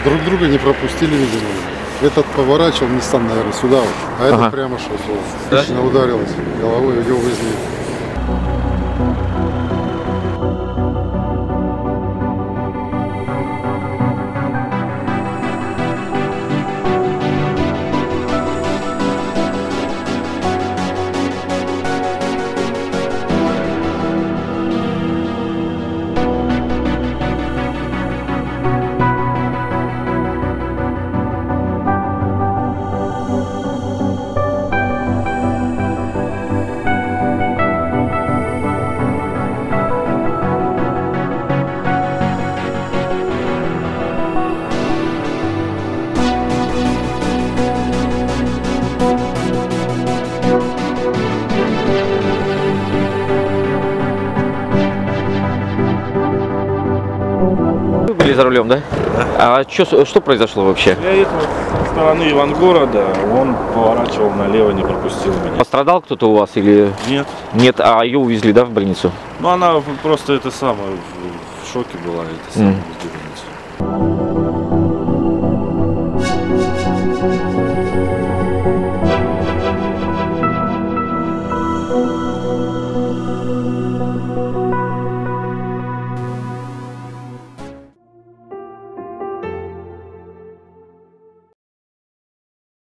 Друг друга не пропустили, видимо. Этот поворачивал Nissan, наверное, сюда вот, а этот прямо шел. Да? Точно ударилась головой, ее увезли. Вы были за рулем, да? Да. А что произошло вообще? Я ехал со стороны Ивангорода, он поворачивал налево, не пропустил меня. Пострадал кто-то у вас или Нет. нет? А ее увезли, да, в больницу? Ну она просто это самое в шоке была, это самое, в больнице.